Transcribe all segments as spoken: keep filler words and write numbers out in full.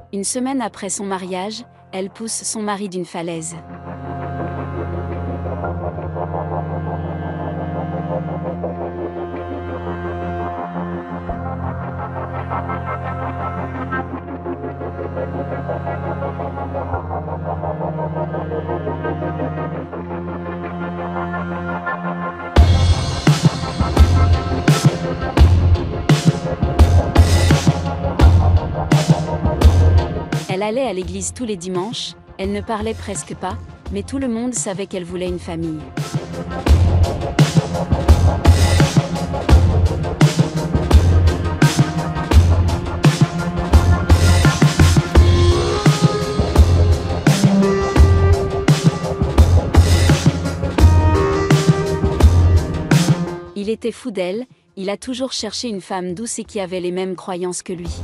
Une semaine après son mariage, elle pousse son mari d'une falaise. Elle allait à l'église tous les dimanches, elle ne parlait presque pas, mais tout le monde savait qu'elle voulait une famille. Il était fou d'elle, il a toujours cherché une femme douce et qui avait les mêmes croyances que lui.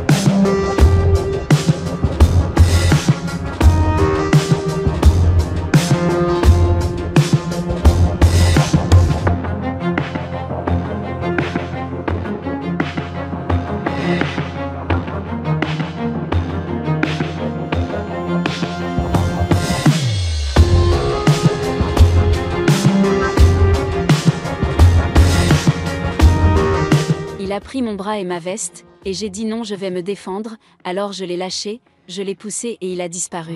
Il a pris mon bras et ma veste, et j'ai dit non, je vais me défendre, alors je l'ai lâché, je l'ai poussé et il a disparu.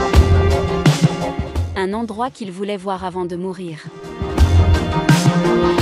Un endroit qu'il voulait voir avant de mourir.